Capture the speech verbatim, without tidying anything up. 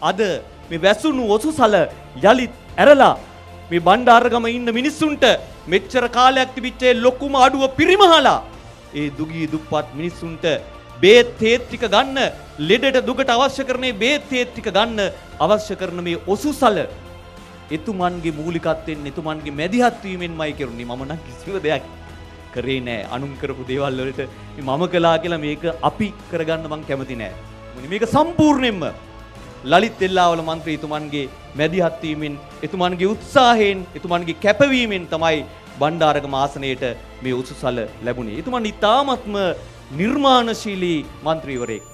අද මේ වැසුණු ඔසුසල යලිත් ඇරලා මේ බණ්ඩාරගම ඉන්න මිනිස්සුන්ට මෙච්චර කාලයක් තිබිච්ච ලොකුම අඩුව පිරිමහලා ඒ දුගී දුප්පත් මිනිස්සුන්ට බේත් තේත් ටික ගන්න ලෙඩට දුකට අවශ්‍ය කරන මේ බේත් තේත් ටික ගන්න අවශ්‍ය කරන මේ ඔසුසල එතුමන්ගේ මූලිකත්වයෙන් එතුමන්ගේ මැදිහත් වීමෙන්මයි කරුණේ. මම නම් කිසිම දෙයක් කරේ නෑ. අනුන් කරපු දේවල් වලට මම කළා කියලා මේක අපි කරගන්න මං කැමති නෑ. මේක සම්පූර්ණයෙන්ම ලලිත් එල්ලාවල මන්ත්‍රීතුමන්ගේ මැදිහත් වීමෙන් එතුමන්ගේ උත්සාහයෙන් එතුමන්ගේ කැපවීමෙන් තමයි බණ්ඩාරගම ආසනයේට මේ උසුසල ලැබුණේ. එතුමන් ඉතාමත්ම නිර්මාණශීලී මන්ත්‍රීවරයෙක්.